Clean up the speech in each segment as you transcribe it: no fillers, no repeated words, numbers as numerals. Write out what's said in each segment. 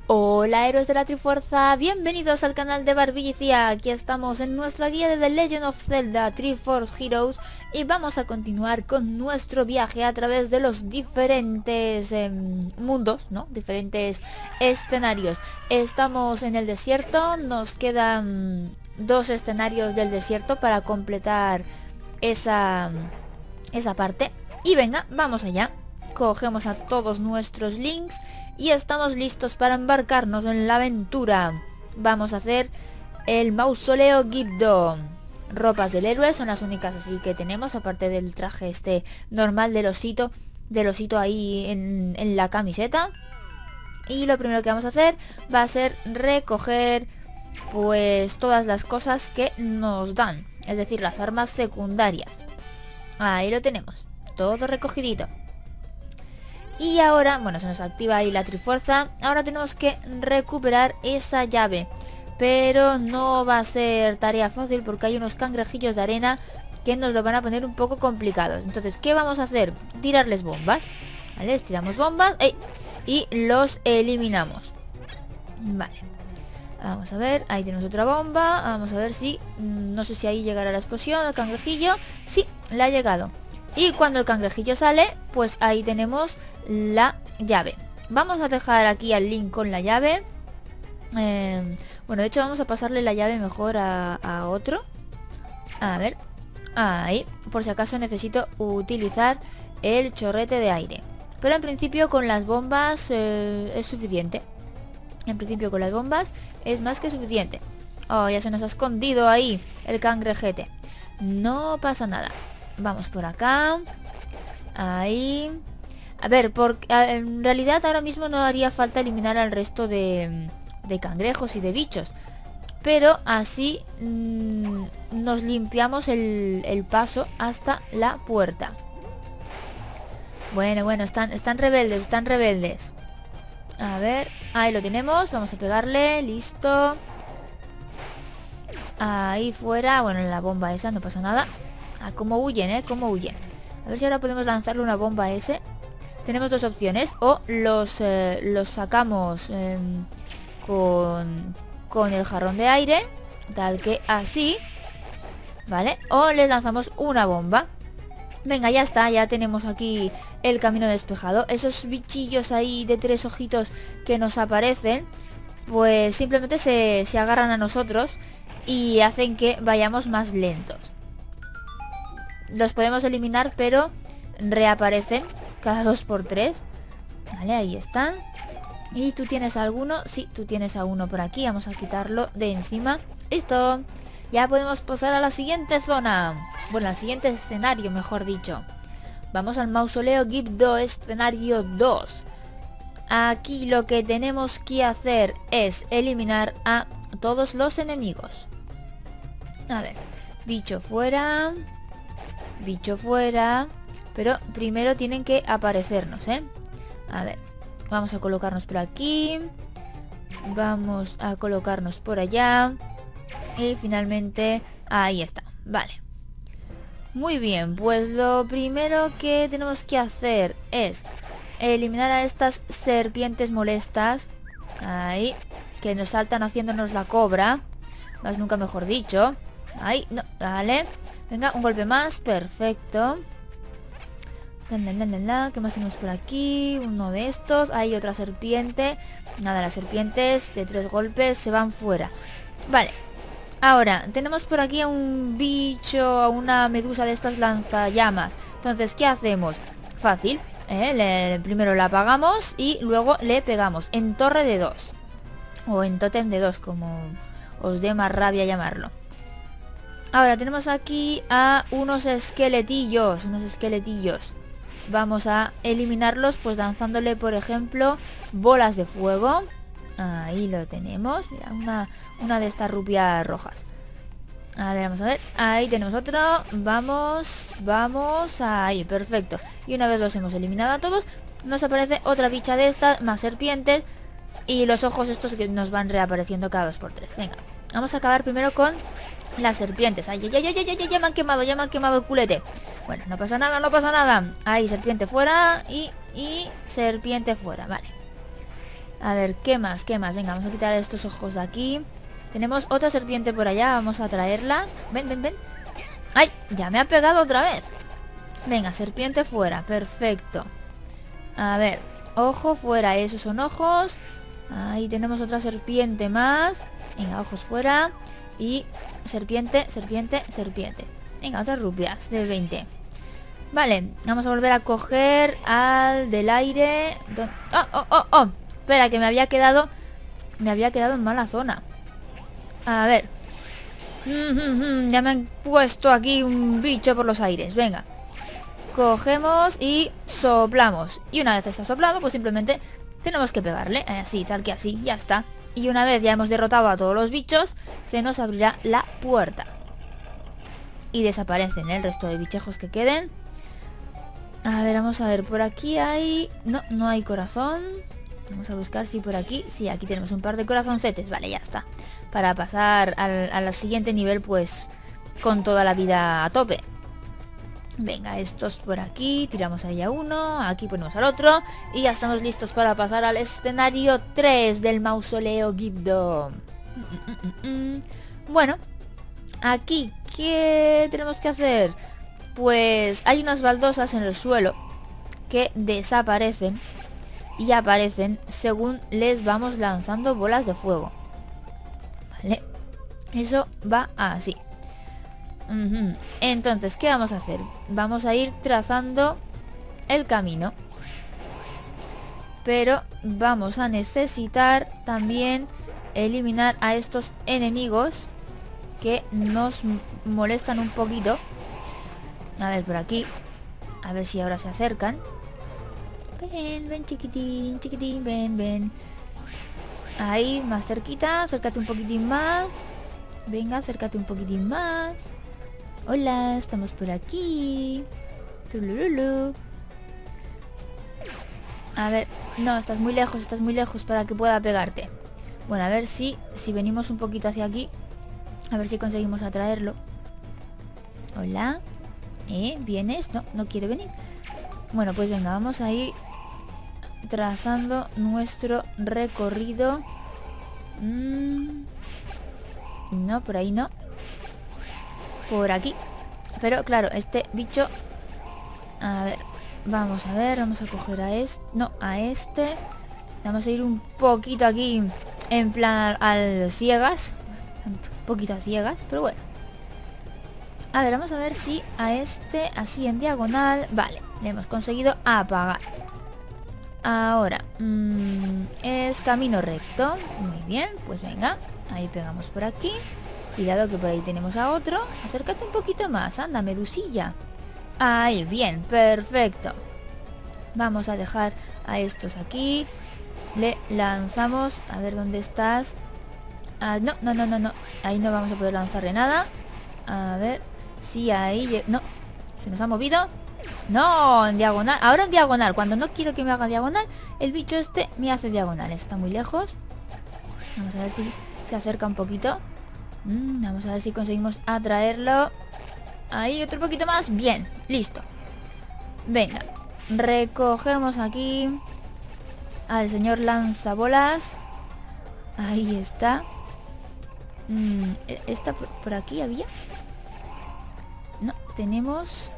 Hola héroes de la Trifuerza, bienvenidos al canal de Barbillicia. Aquí estamos en nuestra guía de The Legend of Zelda Triforce Heroes y vamos a continuar con nuestro viaje a través de los diferentes mundos, ¿no? Diferentes escenarios. Estamos en el desierto, nos quedan dos escenarios del desierto para completar esa parte. Y venga, vamos allá. Cogemos a todos nuestros links y estamos listos para embarcarnos en la aventura. Vamos a hacer el mausoleo Gibdo. Ropas del héroe son las únicas así que tenemos, aparte del traje este normal del osito ahí en la camiseta. Y lo primero que vamos a hacer va a ser recoger pues todas las cosas que nos dan, es decir, las armas secundarias. Ahí lo tenemos, todo recogidito. Y ahora, bueno, se nos activa ahí la trifuerza. Ahora tenemos que recuperar esa llave. Pero no va a ser tarea fácil porque hay unos cangrejillos de arena que nos lo van a poner un poco complicados. Entonces, ¿qué vamos a hacer? Tirarles bombas. ¿Vale? Les tiramos bombas y los eliminamos. Vale. Vamos a ver, ahí tenemos otra bomba. Vamos a ver si... no sé si ahí llegará la explosión, el cangrejillo. Sí, le ha llegado. Y cuando el cangrejillo sale, pues ahí tenemos la llave. Vamos a dejar aquí al Link con la llave. Bueno, de hecho vamos a pasarle la llave mejor a otro. A ver, ahí. Por si acaso necesito utilizar el chorrete de aire. Pero en principio con las bombas es suficiente. En principio con las bombas es más que suficiente. Oh, ya se nos ha escondido ahí el cangrejete. No pasa nada. Vamos por acá. Ahí. A ver, en realidad ahora mismo no haría falta eliminar al resto de cangrejos y de bichos. Pero así nos limpiamos el paso hasta la puerta. Bueno, están rebeldes, están rebeldes. A ver, ahí lo tenemos. Vamos a pegarle, listo. Ahí fuera, bueno, la bomba esa, no pasa nada. Ah, cómo huyen, cómo huyen. A ver si ahora podemos lanzarle una bomba a ese. Tenemos dos opciones. O los sacamos con el jarrón de aire, tal que así, ¿vale? O les lanzamos una bomba. Venga, ya está, ya tenemos aquí el camino despejado. Esos bichillos ahí de tres ojitos que nos aparecen, pues simplemente se agarran a nosotros y hacen que vayamos más lentos. Los podemos eliminar, pero reaparecen cada 2×3. Vale, ahí están. ¿Y tú tienes alguno? Sí, tú tienes a uno por aquí. Vamos a quitarlo de encima. ¡Listo! Ya podemos pasar a la siguiente zona. Bueno, al siguiente escenario, mejor dicho. Vamos al mausoleo Gibdo, escenario 2. Aquí lo que tenemos que hacer es eliminar a todos los enemigos. A ver, bicho fuera... bicho fuera. Pero primero tienen que aparecernos, A ver, vamos a colocarnos por aquí. Vamos a colocarnos por allá. Y finalmente, ahí está, vale. Muy bien, pues lo primero que tenemos que hacer es eliminar a estas serpientes molestas. Ahí, que nos saltan haciéndonos la cobra. Más nunca mejor dicho. Ahí, no, vale. Venga, un golpe más, perfecto. ¿Qué más tenemos por aquí? Uno de estos. Hay otra serpiente. Nada, las serpientes de 3 golpes se van fuera. Vale. Ahora, tenemos por aquí a un bicho, a una medusa de estas lanzallamas. Entonces, ¿qué hacemos? Fácil. Primero la apagamos y luego le pegamos en torre de 2. O en tótem de 2, como os dé más rabia llamarlo. Ahora tenemos aquí a unos esqueletillos. Vamos a eliminarlos pues lanzándole, por ejemplo, bolas de fuego. Ahí lo tenemos. Mira, una de estas rupias rojas. A ver, vamos a ver. Ahí tenemos otro. Vamos. Ahí, perfecto. Y una vez los hemos eliminado a todos, nos aparece otra bicha de estas, más serpientes. Y los ojos estos que nos van reapareciendo cada 2×3. Venga, vamos a acabar primero con las serpientes. Ay, ya me han quemado el culete. Bueno, no pasa nada. Ahí, serpiente fuera y serpiente fuera, vale. A ver, ¿qué más? ¿Qué más? Venga, vamos a quitar estos ojos de aquí. Tenemos otra serpiente por allá, vamos a traerla. Ven, ven, ven. ¡Ay! Ya me ha pegado otra vez. Venga, serpiente fuera, perfecto. A ver, ojo fuera, esos son ojos. Ahí tenemos otra serpiente más. Venga, ojos fuera. Y serpiente, serpiente, serpiente. Venga, otras rupias de 20. Vale, vamos a volver a coger al del aire. ¡Oh, oh, oh, oh! Espera, que me había quedado en mala zona. A ver. Ya me han puesto aquí un bicho por los aires. Venga. Cogemos y soplamos. Y una vez está soplado, pues simplemente tenemos que pegarle. Así, tal que así, ya está. Y una vez ya hemos derrotado a todos los bichos, se nos abrirá la puerta. Y desaparecen el resto de bichejos que queden. A ver, vamos a ver, por aquí hay... No, no hay corazón. Vamos a buscar si por aquí... Sí, aquí tenemos un par de corazoncetes. Vale, ya está. Para pasar al siguiente nivel, pues, con toda la vida a tope. Venga, estos por aquí. Tiramos ahí a uno. Aquí ponemos al otro. Y ya estamos listos para pasar al escenario 3 del mausoleo Gibdo. Bueno, aquí, ¿qué tenemos que hacer? Pues hay unas baldosas en el suelo que desaparecen y aparecen según les vamos lanzando bolas de fuego. Vale, eso va así. Entonces, ¿qué vamos a hacer? Vamos a ir trazando el camino, pero vamos a necesitar también eliminar a estos enemigos que nos molestan un poquito. A ver, por aquí. A ver si ahora se acercan. Ven, ven, chiquitín, chiquitín, ven, ven. Ahí, más cerquita. Acércate un poquitín más. Venga, acércate un poquitín más. Hola, estamos por aquí. Tulululu. A ver, no, estás muy lejos para que pueda pegarte. Bueno, a ver si venimos un poquito hacia aquí. A ver si conseguimos atraerlo. Hola. ¿Vienes? No, no quiere venir. Bueno, pues venga, vamos a ir trazando nuestro recorrido. No, por ahí no. Por aquí. Pero claro, este bicho... A ver, vamos a coger a este. No, a este. Vamos a ir un poquito aquí en plan al ciegas. Un poquito a ciegas, pero bueno. A ver, vamos a ver si a este, así en diagonal. Vale, le hemos conseguido apagar. Ahora, es camino recto. Muy bien, pues venga. Ahí pegamos por aquí. Cuidado que por ahí tenemos a otro. Acércate un poquito más, anda, medusilla. Ahí, bien, perfecto. Vamos a dejar a estos aquí. Le lanzamos, a ver dónde estás. No, no, no, no, no. Ahí no vamos a poder lanzarle nada. A ver, sí, ahí... No, se nos ha movido. No, en diagonal. Ahora en diagonal. Cuando no quiero que me haga diagonal, el bicho este me hace diagonal. Está muy lejos. Vamos a ver si se acerca un poquito. Vamos a ver si conseguimos atraerlo. Ahí, otro poquito más. Bien, listo. Venga, recogemos aquí al señor lanzabolas. Ahí está. ¿Esta por aquí había? No, tenemos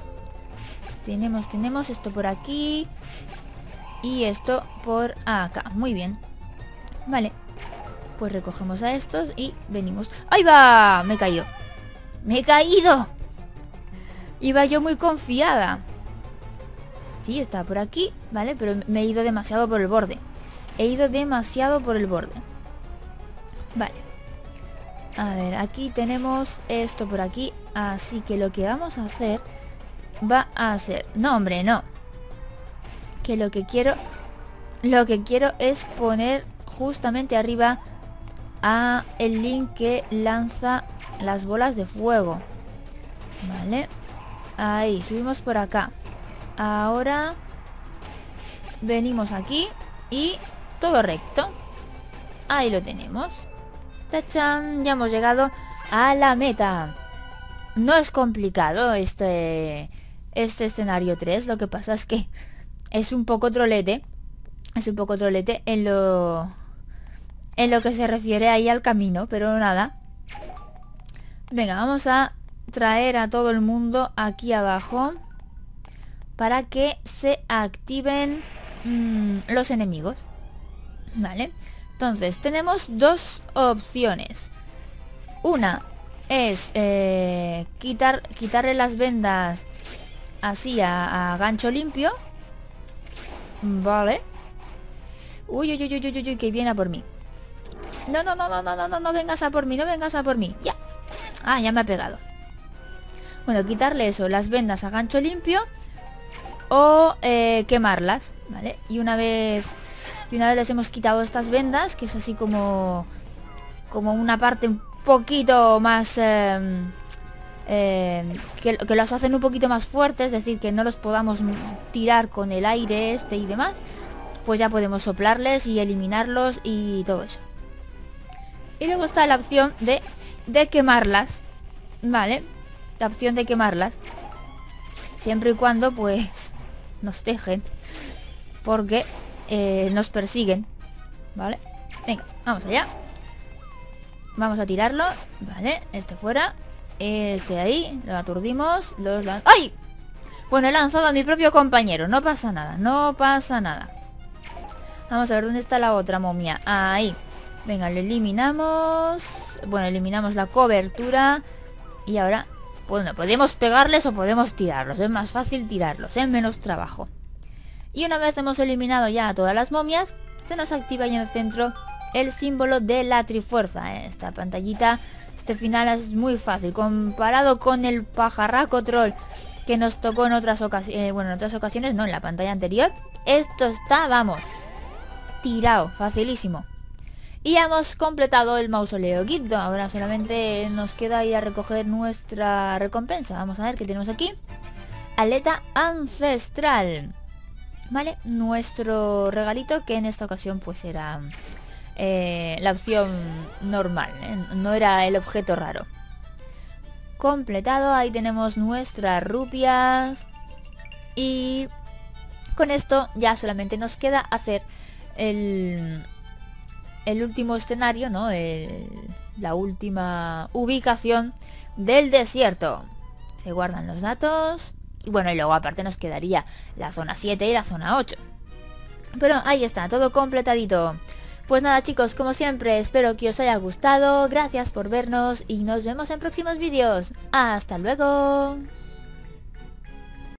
esto por aquí. Y esto por acá. Muy bien. Vale. Pues recogemos a estos y venimos. ¡Ahí va! Me he caído. ¡Me he caído! Iba yo muy confiada. Sí, está por aquí, ¿vale? Pero me he ido demasiado por el borde. He ido demasiado por el borde. Vale. A ver, aquí tenemos esto por aquí. Así que lo que vamos a hacer va a ser... No, hombre, no. Que lo que quiero es poner justamente arriba a el Link que lanza las bolas de fuego. Vale. Ahí, subimos por acá. Ahora venimos aquí y todo recto. Ahí lo tenemos. ¡Tachán! Ya hemos llegado a la meta. No es complicado este escenario 3. Lo que pasa es que es un poco trolete, Es un poco trolete en lo que se refiere ahí al camino, pero nada. Venga, vamos a traer a todo el mundo aquí abajo para que se activen los enemigos. Vale, entonces tenemos dos opciones. Una es quitarle las vendas así a gancho limpio. Vale. Uy, uy, uy, uy, uy, uy, que viene a por mí. No, no, no, no, no, no, no, no vengas a por mí, no vengas a por mí. Ya. Ah, ya me ha pegado. Bueno, quitarle eso, las vendas a gancho limpio o quemarlas, ¿vale? Y una vez les hemos quitado estas vendas, que es así como una parte un poquito más que los hacen un poquito más fuertes, es decir, que no los podamos tirar con el aire este y demás, pues ya podemos soplarles y eliminarlos y todo eso. Y luego está la opción de quemarlas, ¿vale? La opción de quemarlas, siempre y cuando pues nos dejen, porque nos persiguen, ¿vale? Venga, vamos allá. Vamos a tirarlo, ¿vale? Este fuera, este ahí, lo aturdimos, ¡ay! Bueno, he lanzado a mi propio compañero, no pasa nada, no pasa nada. Vamos a ver dónde está la otra momia. Ahí. Venga, lo eliminamos. Bueno, eliminamos la cobertura. Y ahora, bueno, podemos pegarles o podemos tirarlos. Es más fácil tirarlos, es menos trabajo. Y una vez hemos eliminado ya a todas las momias, se nos activa ahí en el centro el símbolo de la trifuerza. Esta pantallita, este final es muy fácil. Comparado con el pajarraco troll que nos tocó en otras ocasiones. Bueno, en otras ocasiones no, en la pantalla anterior. Esto está, vamos, tirado, facilísimo. Y hemos completado el mausoleo Gibdo. Ahora solamente nos queda ir a recoger nuestra recompensa. Vamos a ver qué tenemos aquí. Aleta ancestral. Vale, nuestro regalito, que en esta ocasión pues era la opción normal, no era el objeto raro. Completado, ahí tenemos nuestras rupias. Y con esto ya solamente nos queda hacer el último escenario, ¿no? La última ubicación del desierto. Se guardan los datos. Y bueno, y luego aparte nos quedaría la zona 7 y la zona 8. Pero ahí está, todo completadito. Pues nada chicos, como siempre, espero que os haya gustado. Gracias por vernos y nos vemos en próximos vídeos. ¡Hasta luego!